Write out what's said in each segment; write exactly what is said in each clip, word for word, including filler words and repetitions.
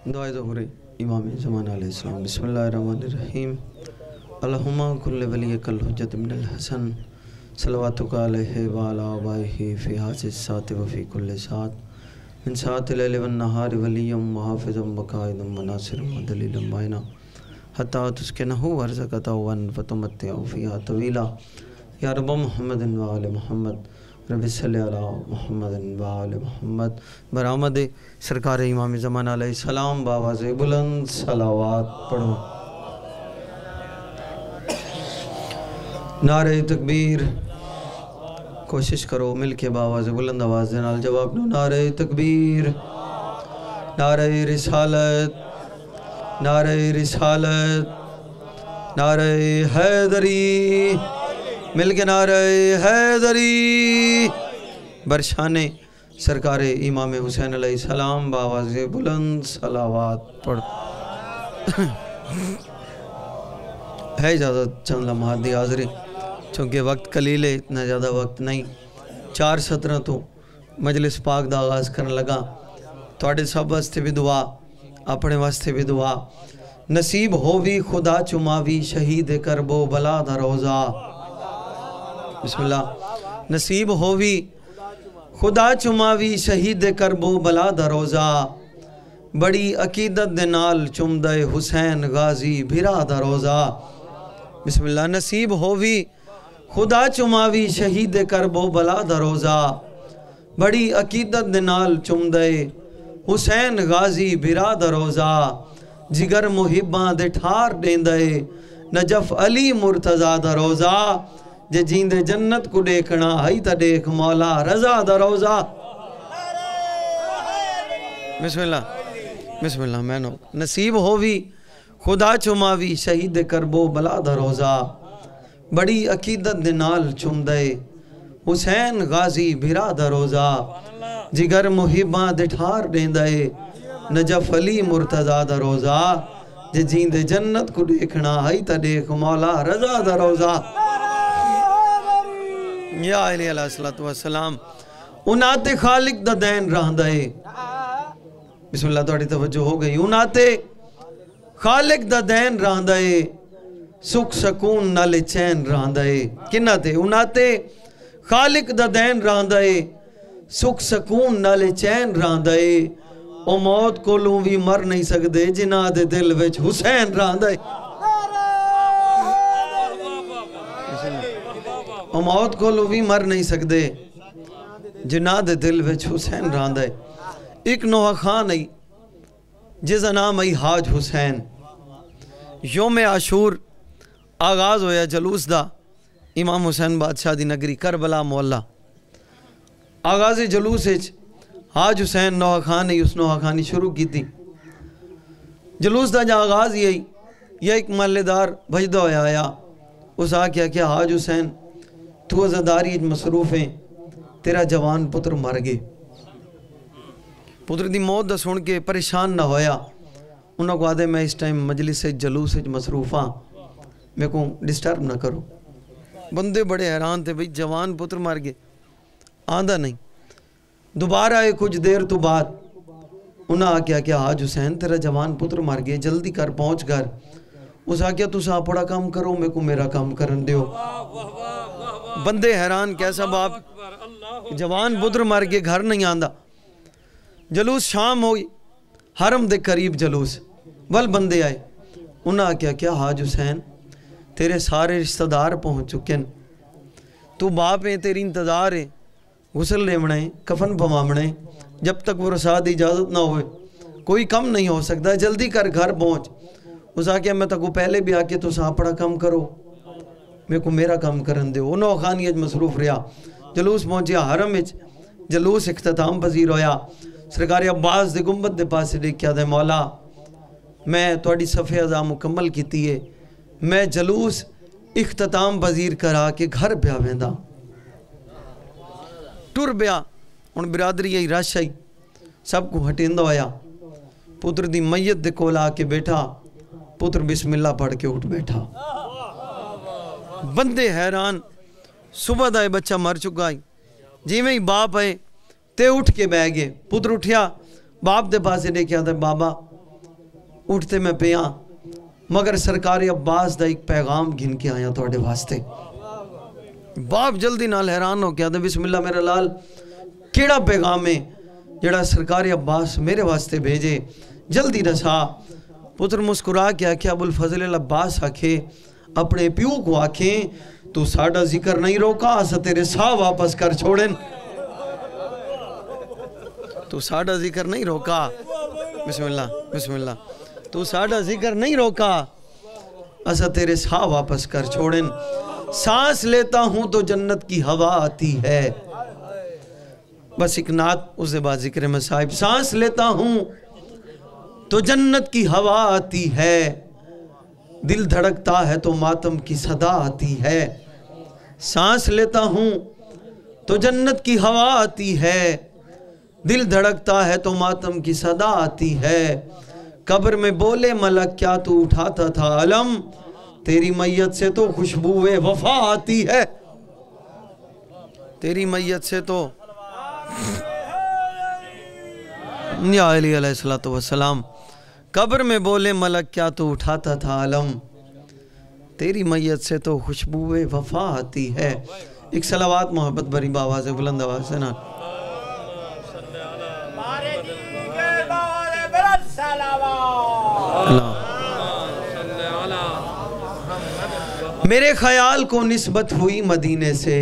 دعائے ظہور امام زمان علیہ السلام۔ بسم اللہ الرحمن الرحیم۔ اللہم کل ولیک الحجت من الحسن صلواتک علیہ وعلا آبائہ فی حاضر الساعت وفی کل ساعت من ساعت اللیل والنہار ولیم وحافظم وقائدم وناصرم ودلیلم بائنا حتی تسکنہو ورزقتاون فتمتعو فیہا طویلا یا رب محمد وآل محمد رب صلی علی محمد وآل محمد برآمد سرکار امام زمان علیہ السلام باواز بلند صلوات پڑھو۔ نعرہ تکبیر، کوشش کرو مل کے باواز بلند آواز نال جواب دو۔ نعرہ تکبیر، نعرہ رسالت، نعرہ رسالت، نعرہ حیدری، مل کے نعرہ حیدری، برشان سرکار امام حسین علیہ السلام باواز بلند صلوات پڑھ۔ ہے اجازت چند لمحات دی حاضری، چونکہ وقت قلیل ہے، اتنا زیادہ وقت نہیں۔ چار سترہ تو مجلس پاک دا آغاز کرنے لگا۔ تواڈے سب واسطے بھی دعا، اپنے واسطے بھی دعا۔ نصیب ہووی خدا چماوی شہید کربو بلا دا روزہ۔ بسم اللہ۔ نصیب ہووی خدا چماوی شہید کربو بلا دا روزہ، بڑی عقیدت دے نال چمدے حسین غازی بھرا دا روزہ۔ بسم اللہ۔ نصیب ہووی خدا چماوی شہید کربو بلا دا روزہ، بڑی عقیدت دے نال چمدے حسین غازی بھرا دا روزہ، جگر محباں دے ٹھار دیندے نجف علی مرتضی دا روزہ، جے جیندے جنت کو دیکھنا ہائی تا دیکھ مولا رضا دا روزہ۔ بسم اللہ، بسم اللہ میں نو۔ نصیب ہووی خدا چماوی شہید کربو بلا دا روزہ، بڑی عقیدت دے نال چمدے حسین غازی بھرا دا روزہ، جگر محباں دے ٹھار دیندے نجف علی مرتضی دا روزہ، جے جیندے جنت کو دیکھنا ہائی تا دیکھ مولا رضا دا روزہ۔ یا علیہ السلام انات خالق دا دین رہندے۔ بسم اللہ توڑی توجہ ہو گئی۔ انات خالق دا دین رہندے، سکھ سکون نال چین رہندے۔ کنہ تے انات خالق دا دین رہندے، سکھ سکون نال چین رہندے، او موت کو لوں بھی مر نہیں سکدے جنہ دے دل وچ حسین رہندے۔ او موت کو لو بھی مر نہیں سکدے جنہ دے دل وچ حسین رہندے۔ ایک نوحہ خان ای جس نام ای حاج حسین، یوم عاشور آغاز ہویا جلوس دا امام حسین بادشاہ دی نگری کربلا مولا۔ آغاز جلوس اچ حاج حسین نوحہ خان ای اس نوحہ خانی شروع کی تھی۔ جلوس دا جا آغاز یہی یہ ایک محلے دار بھجدہ ہویا آیا، اس آکیا کہ حاج حسین تو ازاداری مصروف ہیں، تیرا جوان پتر مر گئے۔ پتر دی موت دا سن کے پریشان نہ ہویا، انہوں کو آدھے میں اس ٹائم مجلس جلوس مصروف ہاں، میں کو ڈسٹرب نہ کرو۔ بندے بڑے حیران تھے، بھئی جوان پتر مر گئے، آندھا نہیں۔ دوبارہ آئے کچھ دیر تو بعد انہوں نے آکیا کہ حاج حسین تیرا جوان پتر مر گئے، جلدی کر پہنچ کر۔ اس آکیا تو سا پڑا کام کرو، میں کو میرا کام کرن دیو۔ بندے حیران، کیسا باپ جوان پتر مر کے گھر نہیں آندہ۔ جلوس شام ہوئی، حرم دے قریب جلوس ول بندے آئے، انہاں کیا کیا حاج حسین تیرے سارے رشتہ دار پہنچ چکن، تو باپ ہیں، تیری انتظار ہے، غسل لیمنا ہے، کفن پوامنا ہے، جب تک وہ رساد اجازت نہ ہوئے کوئی کم نہیں ہو سکتا، جلدی کر گھر پہنچ۔ اس آکیا میں تک پہلے بھی آکے تو ساپڑا کم کرو، میں کو میرا کام کرن دے۔ انہوں خانیت مصروف رہا، جلوس پہنچیا حرم اچ، جلوس اختتام پذیر ہویا۔ سرکار عباس دے گنبد دے پاس دیکھیا دے مولا میں توڑی صفحہ ازا مکمل کیتی ہے، میں جلوس اختتام پذیر کرا کے گھر پیا ویندا۔ ٹر بیا ان برادری ای رش آئی، سب کو ہٹیندہ ہویا۔ پتر دی میت دے کول آ کے بیٹھا، پتر بسم اللہ پڑھ کے اٹھ بیٹھا۔ بندے حیران، صبح دا بچہ مر چکا ہے، جی میں ہی باپ ہے تے اٹھ کے بہ گئے۔ پتر اٹھیا، باپ دے پاسے دیکھیا تھا، بابا اٹھتے میں پیاں مگر سرکار عباس دا ایک پیغام گھن کے آیا توڑے واسطے. باپ جلدی نال حیران ہو کیا دے بسم اللہ میرا لال کیڑا پیغام ہے جڑا سرکار عباس میرے واسطے بھیجے جلدی دسا. پتر مسکرا کے آکھے ابو الفضل العباس آکھے اپنے پیو کو آکھیں تو ساڑھا ذکر نہیں روکا اسا تیرے ساہ واپس کر چھوڑیں. تو ساڑھا ذکر نہیں روکا بسم اللہ بسم اللہ تو ساڑھا ذکر نہیں روکا اسا تیرے ساہ واپس کر چھوڑیں. سانس لیتا ہوں تو جنت کی ہوا آتی ہے. بس ایک نعت اس دے بعد ذکر مصائب. سانس لیتا ہوں تو جنت کی ہوا آتی ہے دل دھڑکتا ہے تو ماتم کی صدا آتی ہے. سانس لیتا ہوں تو جنت کی ہوا آتی ہے دل دھڑکتا ہے تو ماتم کی صدا آتی ہے. قبر میں بولے ملک کیا تو اٹھاتا تھا علم تیری میت سے تو خوشبوئے وفا آتی ہے. تیری میت سے تو یا علی علیہ السلام قبر میں بولے ملک کیا تو اٹھاتا تھا علم تیری میت سے تو خوشبوئے وفا آتی ہے. ایک صلوات محبت بری باواز بلند آواز سے نا میرے خیال کو نسبت ہوئی مدینے سے.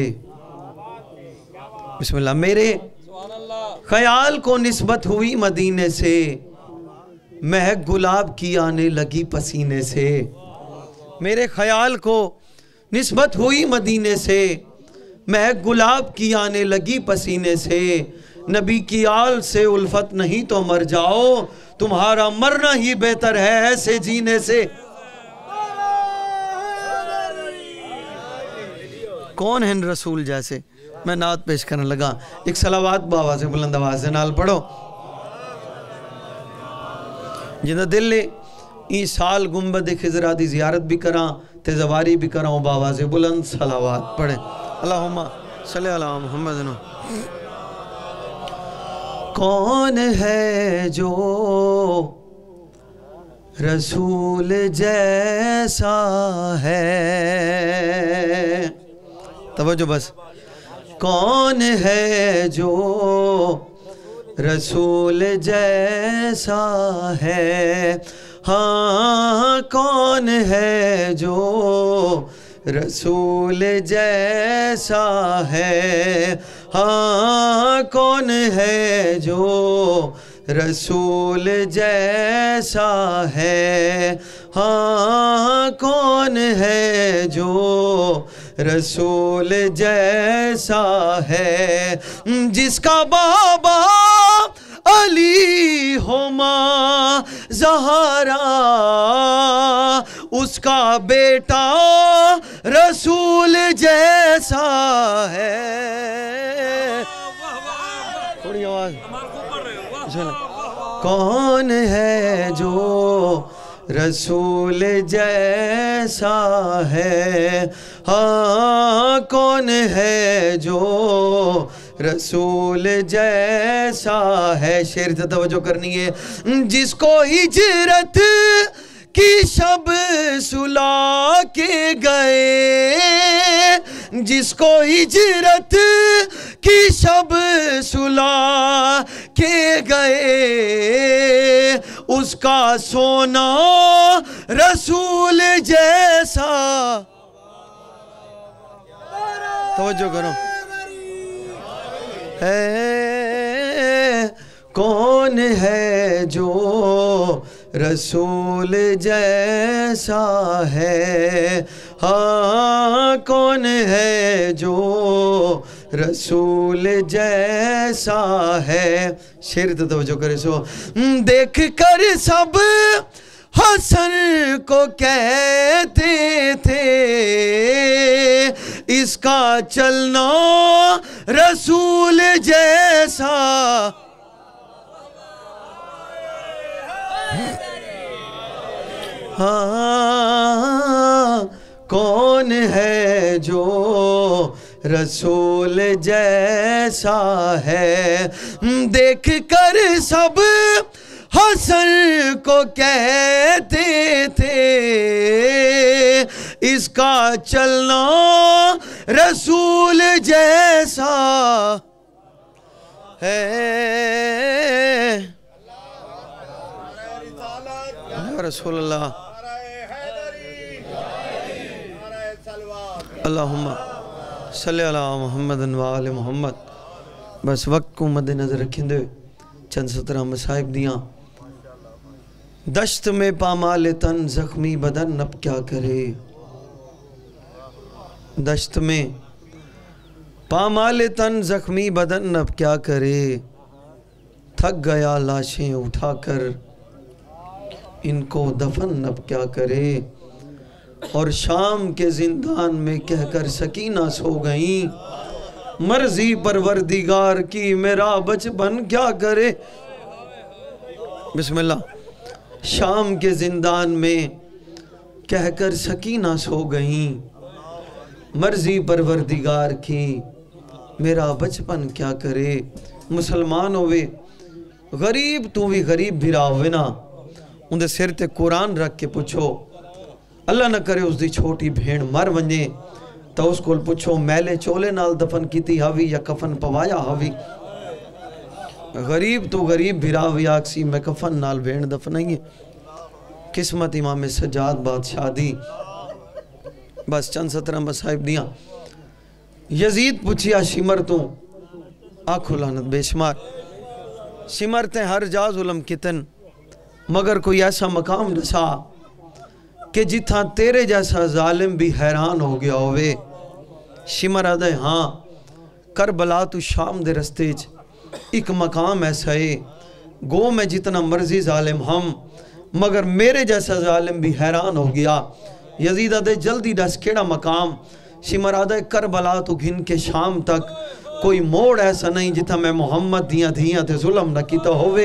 بسم اللہ. میرے خیال کو نسبت ہوئی مدینے سے مہک گلاب کی آنے لگی پسینے سے. میرے خیال کو نسبت ہوئی مدینے سے مہک گلاب کی آنے لگی پسینے سے. نبی کی آل سے الفت نہیں تو مر جاؤ تمہارا مرنا ہی بہتر ہے ایسے جینے سے. کون ہیں رسول جیسے میں نعت پیش کرنے لگا. ایک صلوات باواز بلند آواز نال پڑھو. جنہ دل لے ای سال گنبد خضرہ دی زیارت بھی کراں تیزواری بھی کراں باواز بلند صلوات پڑھے. اللہم صلی اللہ محمد. کون ہے جو رسول جیسا ہے توجہ بس. کون ہے جو رسول جیسا ہے ہاں کون ہے جو رسول جیسا ہے ہاں کون ہے جو رسول جیسا ہے ہاں کون ہے جو رسول جیسا ہے. جس کا بابا علی ہو ماں زہرا اس کا بیٹا رسول جیسا ہے. تھوڑی آواز. کون ہے جو رسول جیسا ہے ہاں کون ہے جو رسول جیسا ہے. شعر سے توجہ کرنی ہے. جس کو ہجرت کی شب سلا کے گئے جس کو ہجرت کی شب سلا کے گئے اس کا سونا رسول جیسا. توجہ کرو. ہے کون ہے جو رسول جیسا ہے ہاں کون ہے جو رسول جیسا ہے. شعر تو توجہ کرے سو. دیکھ کر سب حسن کو کہتے تھے اس کا چلنا رسول جیسا. ہاں کون ہے جو رسول جیسا ہے. دیکھ کر سب کوثر کو کہتے تھے، اس کا چلنا رسول جیسا ہے۔ یا رسول اللہ، اللہم صلی علی محمد و آل محمد۔ بس وقت کو مد نظر رکھیں دے چند سترہ مصائب دیاں۔ دشت میں پامال تن زخمی بدن اب کیا کرے، دشت میں پامال تن زخمی بدن اب کیا کرے، تھک گیا لاشیں اٹھا کر ان کو دفن اب کیا کرے۔ اور شام کے زندان میں کہہ کر سکینہ سو گئیں، مرضی پروردگار کی میرا بچپن کیا کرے۔ بسم اللہ۔ شام کے زندان میں کہہ کر سکینہ سو گئیں، مرضی پروردگار کی میرا بچپن کیا کرے۔ مسلمان ہوئے غریب تو بھی غریب بھیرا ہوئے نا، اندھے سر تے قرآن رکھ کے پوچھو، اللہ نہ کرے اس دی چھوٹی بھیڑ مر ونجے تو اس کو پوچھو میلے چولے نال دفن کیتی ہوئی یا کفن پوایا ہوئی۔ غریب تو غریب بھیرا ہوئی آکسی میں کفن نال بھیڑ دفن نہیں ہے۔ قسمت امام سجاد بادشاہ دی۔ بس چند سترہ مصائب دیاں۔ یزید پوچھیا شمر تو آنکھو لعنت بے شمار، شمر تے ہر جا ظلم کتن، مگر کوئی ایسا مقام نسا کہ جتھاں تیرے جیسا ظالم بھی حیران ہو گیا ہوئے۔ شمر آدھے ہاں کربلا تو شام دے رستے چ ایک مقام ایسا ہے، گو میں جتنا مرضی ظالم ہم، مگر میرے جیسا ظالم بھی حیران ہو گیا۔ یزید آدھے جلدی ڈس کیڑا مقام؟ شمر آدھے کربلا تو گھن کے شام تک کوئی موڑ ایسا نہیں جتھا میں محمد دیاں دیاں تے ظلم نہ کیتا ہوئے۔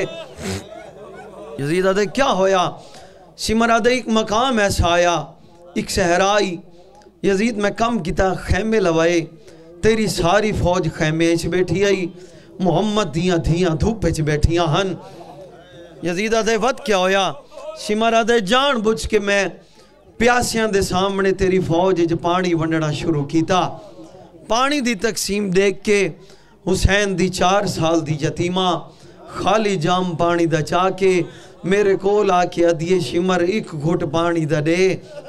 یزید آدھے کیا ہویا؟ شمر آدھے ایک مقام ایسا آیا، ایک صحرائی، یزید میں کم کیتا خیمے لوائے، تیری ساری فوج خیمے چ بیٹھی آئی، محمد دیاں دیاں دھوپے چ بیٹھیاں ہن۔ یزید آدھے ود کیا ہویا؟ شمر آدھے جان بجھ کے میں پیاسیاں دے سامنے تیری فوج جو پانی ونڈنا شروع کیتا، پانی دی تقسیم دیکھ کے حسین دی چار سال دی یتیمہ خالی جام پانی دا چاہ کے میرے کول آ کے ادیے شمر ایک گھٹ پانی دا دے۔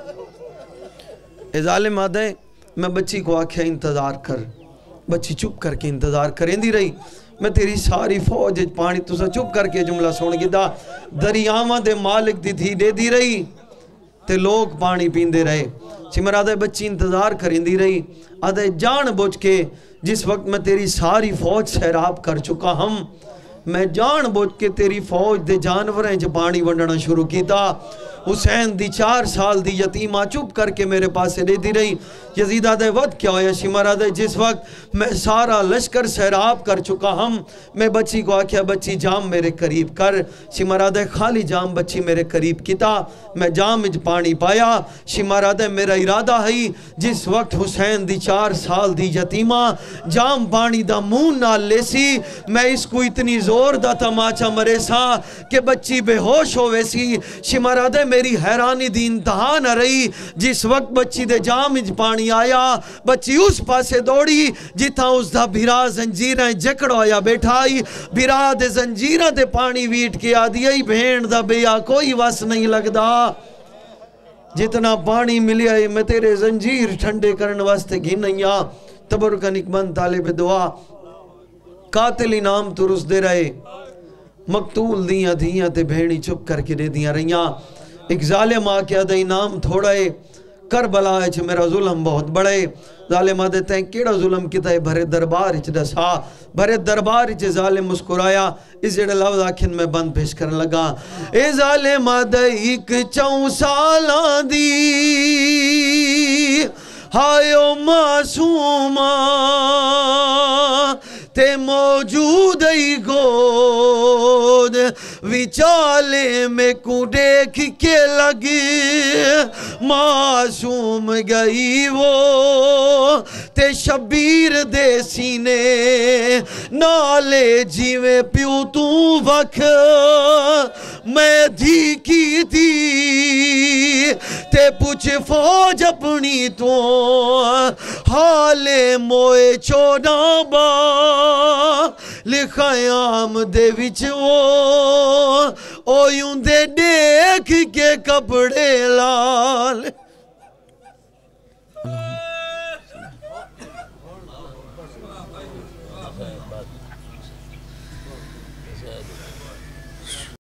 اے ظالم آدھے میں بچی کو آکھیا انتظار کر، بچی چپ کر کے انتظار کریں دی رہی، میں تیری ساری فوج پانی تو سا چپ کر کے جملہ سن گیا، دریاواں دے مالک دی تھی دے دی رہی تے لوگ پانی پین دے رہے۔ شمر آدھے بچی انتظار کریں دی رہی، آدھے جان بوجھ کے جس وقت میں تیری ساری فوج سیراب کر چکا ہم، میں جان بوجھ کے تیری فوج دے جانوریں جو پانی ونڈنا شروع کیتا، حسین دی چار سال دی یتیمہ چپ کر کے میرے پاس سے دے دی رہی۔ یزید آدھے ود کیا ہویا؟ شمر آدھے جس وقت میں سارا لشکر سیراب کر چکا ہم، میں بچی کو آکھیا بچی جام میرے قریب کر۔ شمر آدھے خالی جام بچی میرے قریب کیتا، میں جام اج پانی پایا۔ شمر آدھے میرا ارادہ ہے جس وقت حسین دی چار سال دی یتیمہ جام پانی دا مون نال لے سی، میں اس کو اتنی زور دا تماچا مرے سا کہ بچی بے ہوش ہوئے سی۔ شمر آدھے میری حیرانی دی انتہا نہ رہی، جس وقت بچی دے جام اج پانی آیا، بچی اس پاسے دوڑی جتھا اس دا بھیرا زنجیریں جکڑ ہویا بیٹھائی، بھیرا دے زنجیریں دے پانی ویٹ کے آدھی بھین دا بیا کوئی وس نہیں لگدا، جتنا پانی ملیا ہے میں تیرے زنجیر ٹھنڈے کرن واسطے گھی نہیاں۔ تبرکن اکمن طالب دعا قاتل انام تو رس دے رہے، مقتول دیاں دیاں تے بھینی چپ کر کے دے دیاں رہیاں۔ ایک ظالم آکے آدھے انام تھوڑا ہے، کربلا ہے چھے میرا ظلم بہت بڑے۔ ظالم آدھے تین کیڑا ظلم کیتا ہے؟ بھرے دربار اچھ دسا، بھرے دربار اچھ ظالم مسکرایا۔ اس جڑے لفظ آکھن میں بند پیش کرنے لگا، اے ظالم آدھے ایک چون سالان دی ہائیو معصومہ تے موجود ای گود وچالے میں کو دیکھ کے لگی معصوم گئی وہ تے شبیر دے سینے نالے جیویں پیو تو وکھ میں دھی کی تھی تے پوچھ فوج اپنی تو حالے موئے چودہ با لکھایام دے وچ وہ او یوں دے دیکھ کے کپڑے لال